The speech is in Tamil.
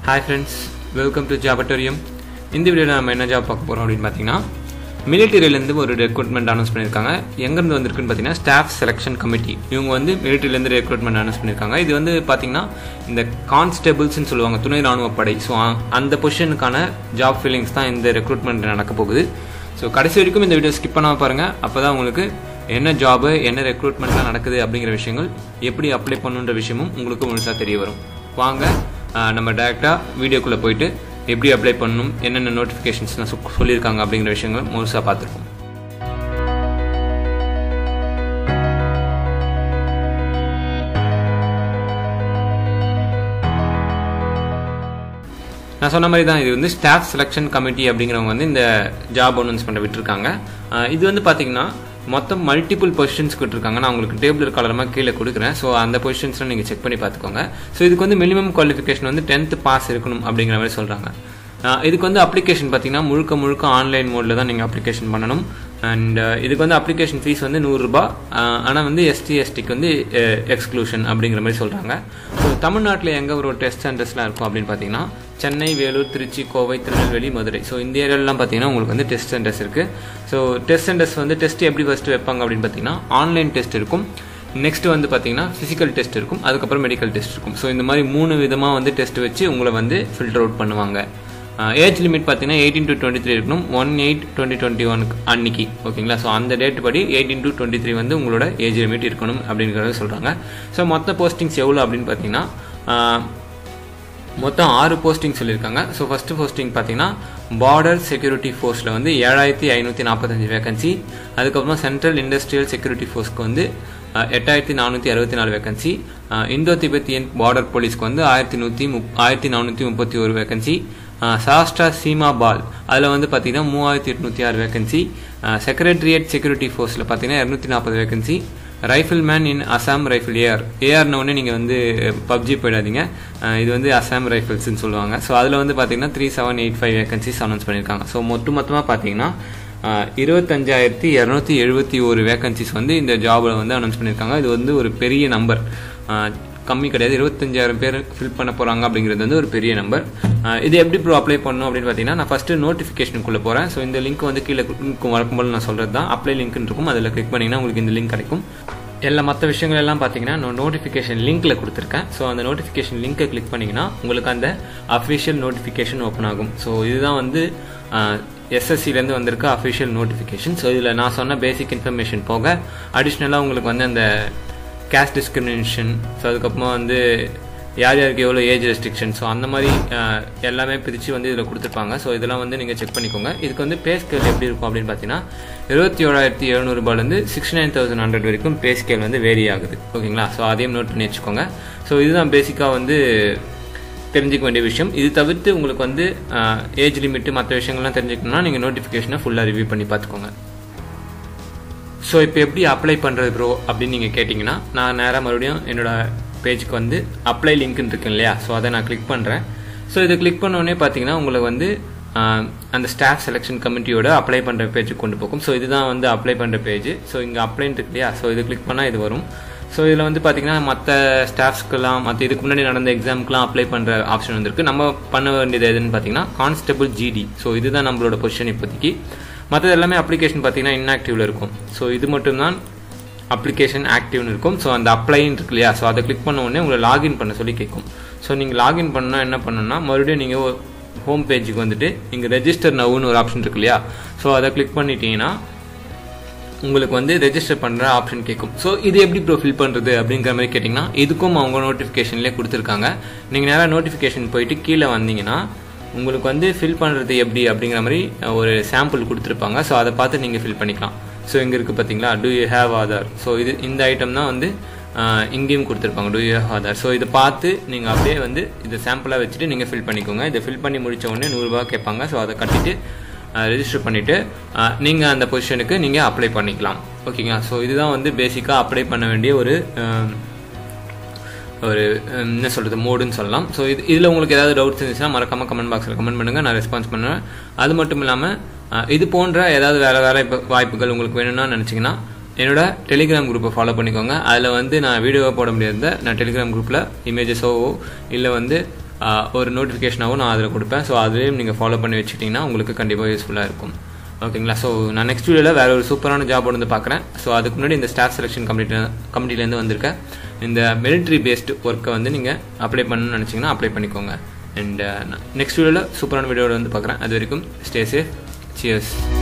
Hi friends, welcome to Jobatorium. இந்த வீடியோல நம்ம என்ன ஜாப் பார்க்க போறோம் அப்படினு பாத்தீங்கன்னா மிலிட்டரியில இருந்து ஒரு ரெக்ரூட்மென்ட் அனௌன்ஸ் பண்ணிருக்காங்க. எங்க இருந்து வந்திருக்குன்னு பாத்தீங்கன்னா ஸ்டாஃப் செலக்ஷன் கமிட்டி. இவங்க வந்து மிலிட்டரியில இருந்து ரெக்ரூட்மென்ட் அனௌன்ஸ் பண்ணிருக்காங்க. இது வந்து பாத்தீங்கன்னா இந்த கான்ஸ்டபிள்ஸ்னு சொல்லுவாங்க, துணை ராணுவ படை. ஸோ அந்த பொசிஷனுக்கான ஜாப் ஃபில்லிங்ஸ் தான் இந்த ரெக்ரூட்மெண்ட் நடக்க போகுது. ஸோ கடைசி வரைக்கும் இந்த வீடியோ ஸ்கிப் பண்ணாம பாருங்க. அப்பதான் உங்களுக்கு என்ன ஜாப், என்ன ரெக்ரூட்மெண்ட்லாம் நடக்குது அப்படிங்கிற விஷயங்கள், எப்படி அப்ளை பண்ணுன்ற விஷயமும் உங்களுக்கு முழுசா தெரிய வரும். வாங்க நம்ம டைரெக்டாக வீடியோக்குள்ளே போயிட்டு எப்படி அப்ளை பண்ணணும், என்னென்ன நோட்டிஃபிகேஷன்ஸ்லாம் சொல்லியிருக்காங்க அப்படிங்கிற விஷயங்களை முழுசாக பார்த்துருக்கோம். நான் சொன்ன மாதிரி தான், இது வந்து ஸ்டாஃப் செலக்ஷன் கமிட்டி அப்படிங்கிறவங்க வந்து இந்த ஜாப் அனௌன்ஸ் பண்ண விட்டுருக்காங்க. இது வந்து பார்த்தீங்கன்னா மொத்தம் மல்டிபிள் பொசிஷன்ஸ் கொடுத்துருக்காங்க. நான் உங்களுக்கு டேபிள் கலரமாக கீழே கொடுக்குறேன். ஸோ அந்த பொசிஷன்ஸ்லாம் நீங்கள் செக் பண்ணி பார்த்துக்கோங்க. ஸோ இதுக்கு வந்து மினிமம் குவாலிஃபிகேஷன் வந்து 10th பாஸ் இருக்கணும் அப்படிங்கிற மாதிரி சொல்கிறாங்க. இதுக்கு வந்து அப்ளிகேஷன் பார்த்தீங்கன்னா முழுக்க ஆன்லைன் மோடில் தான் நீங்கள் அப்ளிகேஷன் பண்ணணும். அண்ட் இதுக்கு வந்து அப்ளிகேஷன் ஃபீஸ் வந்து 100 ரூபாய். ஆனால் வந்து ST/STக்கு வந்து எக்ஸ்க்ளூஷன் அப்படிங்கிற மாதிரி சொல்கிறாங்க. ஸோ தமிழ்நாட்டில் எங்கே ஒரு டெஸ்ட் சென்டர்ஸ்லாம் இருக்கும் அப்படின்னு பார்த்தீங்கன்னா சென்னை, வேலூர், திருச்சி, கோவை, திருநெல்வேலி, மதுரை. ஸோ இந்த ஏரியாலலாம் பார்த்தீங்கன்னா உங்களுக்கு வந்து டெஸ்ட் சென்டர்ஸ் இருக்குது. ஸோ டெஸ்ட் சென்டர்ஸ் வந்து டெஸ்ட் எப்படி ஃபஸ்ட்டு வைப்பாங்க அப்படின்னு பார்த்தீங்கன்னா ஆன்லைன் டெஸ்ட் இருக்கும். நெக்ஸ்ட் வந்து பார்த்தீங்கன்னா ஃபிசிக்கல் டெஸ்ட் இருக்கும், அதுக்கப்புறம் மெடிக்கல் டெஸ்ட் இருக்கும். ஸோ இந்த மாதிரி 3 விதமாக வந்து டெஸ்ட் வச்சு உங்களை வந்து ஃபில்டர் அவுட் பண்ணுவாங்க. ஏஜ் லிமிட் பார்த்தீங்கன்னா 18 to 23 இருக்கணும். 1/8/2021 அன்னைக்கு, ஓகேங்களா? ஸோ அந்த டேட் படி 18 to 23 வந்து உங்களோட ஏஜ் லிமிட் இருக்கணும் அப்படிங்கிறத சொல்கிறாங்க. ஸோ மொத்த போஸ்டிங்ஸ் எவ்வளோ அப்படின்னு பார்த்தீங்கன்னா மொத்தம் 6 போஸ்டிங் சொல்லியிருக்காங்க. ஸோ ஃபஸ்ட்டு போஸ்டிங் பார்த்தீங்கன்னா பார்டர் செக்யூரிட்டி ஃபோர்ஸில் வந்து 7545 வேகன்சி. அதுக்கப்புறமா சென்ட்ரல் இண்டஸ்ட்ரியல் செக்யூரிட்டி ஃபோர்ஸ்க்கு வந்து 8464 வேகன்சி. இந்தோ திபெத்தியன் பார்டர் போலீஸ்க்கு வந்து 1431 வேகன்சி. சாஸ்ட்ரா சீமா பால் அதில் வந்து பார்த்தீங்கன்னா 3806 வேகன்சி. செக்ரட்டரியேட் செக்யூரிட்டி ஃபோர்ஸில் பார்த்தீங்கன்னா 240 vacancy. Rifle man in Assam rifle ஏஆர்னு ஒன்று நீங்கள் வந்து பப்ஜி போயிடாதீங்க, இது வந்து அசாம் ரைஃபிள்ஸ்ன்னு சொல்லுவாங்க. ஸோ அதில் வந்து பார்த்தீங்கன்னா 3785 வேகன்சிஸ் அனௌன்ஸ் பண்ணியிருக்காங்க. ஸோ மொத்தமாக பார்த்தீங்கன்னா 25271 வேகன்சிஸ் வந்து இந்த ஜாபில் வந்து அனௌன்ஸ் பண்ணியிருக்காங்க. இது வந்து ஒரு பெரிய நம்பர், கம்மி கிடையாது. 25000 பேர் ஃபில் பண்ண போகிறாங்க அப்படிங்கிறது வந்து ஒரு பெரிய நம்பர். இது எப்படி ப்ரோ அப்ளை பண்ணணும் அப்படின்னு பார்த்தீங்கன்னா நான் ஃபஸ்ட்டு நோட்டிஃபிகேஷனுக்குள்ளே போகிறேன். ஸோ இந்த லிங்க் வந்து கீழே வழக்கம்போது நான் சொல்கிறது தான், அப்ளை லிங்க்னு இருக்கும். அதில் கிளிக் பண்ணிங்கன்னா உங்களுக்கு இந்த லிங்க் கிடைக்கும். எல்லா மற்ற விஷயங்கள் எல்லாம் பார்த்தீங்கன்னா நான் நோட்டிஃபிகேஷன் லிங்க்கில் கொடுத்துருக்கேன். ஸோ அந்த நோட்டிஃபிகேஷன் லிங்கை கிளிக் பண்ணிங்கன்னா உங்களுக்கு அந்த அஃபிஷியல் நோட்டிஃபிகேஷன் ஓப்பன் ஆகும். ஸோ இதுதான் வந்து SSCலேருந்து வந்திருக்க அஃபிஷியல் நோட்டிஃபிகேஷன். ஸோ இதில் நான் சொன்ன பேசிக் இன்ஃபர்மேஷன் போக அடிஷ்னலாக உங்களுக்கு வந்து அந்த கேஸ்ட் டிஸ்கிரிமினேஷன், ஸோ அதுக்கப்புறமா வந்து யார் யாருக்கு எவ்வளோ ஏஜ் ரெஸ்ட்ரிக்ஷன், ஸோ அந்த மாதிரி எல்லாமே பிரித்து வந்து இதில் கொடுத்துருப்பாங்க. ஸோ இதெல்லாம் வந்து நீங்கள் செக் பண்ணிக்கோங்க. இதுக்கு வந்து பே ஸ்கேல் எப்படி இருக்கும் அப்படின்னு பார்த்தீங்கன்னா 27700 ரூபாயிலேருந்து 69100 வரைக்கும் பே ஸ்கேல் வந்து வேரி ஆகுது, ஓகேங்களா? ஸோ அதையும் நோட் பண்ணி வச்சுக்கோங்க. ஸோ இதுதான் பேசிக்காக வந்து தெரிஞ்சிக்க வேண்டிய விஷயம். இது தவிர்த்து உங்களுக்கு வந்து ஏஜ் லிமிட்டு மற்ற விஷயங்கள்லாம் தெரிஞ்சுக்கணும்னா நீங்கள் நோட்டிஃபிகேஷனை ஃபுல்லாக ரிவ்யூ பண்ணி பார்த்துக்கோங்க. ஸோ இப்போ எப்படி அப்ளை பண்ணுறது ப்ரோ அப்படின்னு நீங்கள் கேட்டிங்கன்னா நான் நேராக மறுபடியும் என்னோடய பேஜுக்கு வந்து அப்ளை லிங்க்னு இருக்கு இல்லையா, ஸோ அதை நான் கிளிக் பண்ணுறேன். ஸோ இதை கிளிக் பண்ணோடனே பார்த்தீங்கன்னா உங்களுக்கு வந்து அந்த ஸ்டாஃப் செலெக்ஷன் கமிட்டியோட அப்ளை பண்ணுற பேஜுக்கு கொண்டு போகும். ஸோ இதுதான் வந்து அப்ளை பண்ணுற பேஜ். ஸோ இங்கே அப்ளைன்னு இருக்கு இல்லையா, ஸோ இது கிளிக் பண்ணால் இது வரும். ஸோ இதில் வந்து பார்த்தீங்கன்னா மற்ற ஸ்டாஃப்ஸ்க்கெல்லாம் மற்ற இதுக்கு முன்னாடி நடந்த எக்ஸாமுக்குலாம் அப்ளை பண்ணுற ஆப்ஷன் வந்துருக்கு. நம்ம பண்ண வேண்டியது எதுன்னு பார்த்தீங்கன்னா கான்ஸ்டபிள் GD. ஸோ இதுதான் நம்மளோட பொசிஷன் இப்போதைக்கு. மற்றது எல்லாமே அப்ளிகேஷன் பார்த்தீங்கன்னா இன்ஆக்டிவில் இருக்கும். ஸோ இது மட்டும்தான் அப்ளிகேஷன் ஆக்டிவ்னு இருக்கும். ஸோ அந்த அப்ளைன்னு இருக்கு இல்லையா, ஸோ அதை கிளிக் பண்ண உடனே உங்களை லாகின் பண்ண சொல்லி கேட்கும். ஸோ நீங்கள் லாகின் பண்ணால் என்ன பண்ணணும்னா மறுபடியும் நீங்கள் ஹோம் பேஜுக்கு வந்துட்டு இங்கே ரெஜிஸ்டர் நவுன்னு ஒரு ஆப்ஷன் இருக்கு இல்லையா, ஸோ அதை கிளிக் பண்ணிட்டீங்கன்னா உங்களுக்கு வந்து ரெஜிஸ்டர் பண்ணுற ஆப்ஷன் கேட்கும். ஸோ இது எப்படி ப்ரோ ஃபில் பண்ணுறது அப்படிங்கிற மாதிரி கேட்டிங்கன்னா இதுக்கும் அவங்க நோட்டிஃபிகேஷன்லேயே கொடுத்துருக்காங்க. நீங்கள் நேராக நோட்டிஃபிகேஷன் போயிட்டு கீழே வந்தீங்கன்னா உங்களுக்கு வந்து ஃபில் பண்ணுறது எப்படி அப்படிங்கிற மாதிரி ஒரு சாம்பிள் கொடுத்துருப்பாங்க. ஸோ அதை பார்த்து நீங்கள் ஃபில் பண்ணிக்கலாம். ஸோ இங்கே இருக்குது பார்த்தீங்களா, do you have Aadhaar. So இந்த ஐட்டம் தான் வந்து இங்கேயும் கொடுத்துருப்பாங்க, do you have Aadhaar. So இதை பார்த்து நீங்கள் அப்படியே வந்து இதை சாம்பிளாக வச்சுட்டு நீங்கள் ஃபில் பண்ணிக்கோங்க. இதை ஃபில் பண்ணி முடித்த உடனே 100 ரூபா கேட்பாங்க. ஸோ அதை கட்டிட்டு ரெஜிஸ்டர் பண்ணிவிட்டு நீங்கள் அந்த பொசிஷனுக்கு நீங்கள் அப்ளை பண்ணிக்கலாம், ஓகேங்களா? ஸோ இதுதான் வந்து பேசிக்காக அப்ளை பண்ண வேண்டிய ஒரு என்ன சொல்கிறது மோடுன்னு சொல்லலாம். ஸோ இதில் உங்களுக்கு ஏதாவது டவுட்ஸ் இருந்துச்சுன்னா மறக்காமல் கமெண்ட் பாக்ஸில் கமெண்ட் பண்ணுங்கள், நான் ரெஸ்பான்ஸ் பண்ணுவேன். அது மட்டும் இல்லாமல் இது போன்ற ஏதாவது வேலை வாய்ப்புகள் உங்களுக்கு வேணும்னா நினச்சிங்கன்னா என்னோட டெலிகிராம் குரூப்பை ஃபாலோ பண்ணிக்கோங்க. அதில் வந்து நான் வீடியோவை போட முடியாத நான் டெலிகிராம் குரூப்பில் இமேஜஸோ இல்லை வந்து ஒரு நோட்டிஃபிகேஷனாகவும் நான் அதில் கொடுப்பேன். ஸோ அதுலேயும் நீங்கள் ஃபாலோ பண்ணி வச்சுக்கிட்டிங்கன்னா உங்களுக்கு கண்டிப்பாக யூஸ்ஃபுல்லாக இருக்கும். ஓகேங்களா? ஸோ நான் நெக்ஸ்ட் வீடியோவில் வேறு ஒரு சூப்பரான ஜாப் வந்து பார்க்குறேன். ஸோ அதுக்கு முன்னாடி இந்த ஸ்டாஃப் செலெக்ஷன் கமிட்டிலேருந்து வந்திருக்கேன் இந்த மிலிட்ரி பேஸ்டு ஒர்க்கை வந்து நீங்கள் அப்ளை பண்ணணும்னு நினச்சிங்கன்னா அப்ளை பண்ணிக்கோங்க. அண்ட் நெக்ஸ்ட் வீடியோவில் சூப்பரான வீடியோவில் வந்து பார்க்குறேன். அது வரைக்கும் ஸ்டே சேஃப். சியர்ஸ்.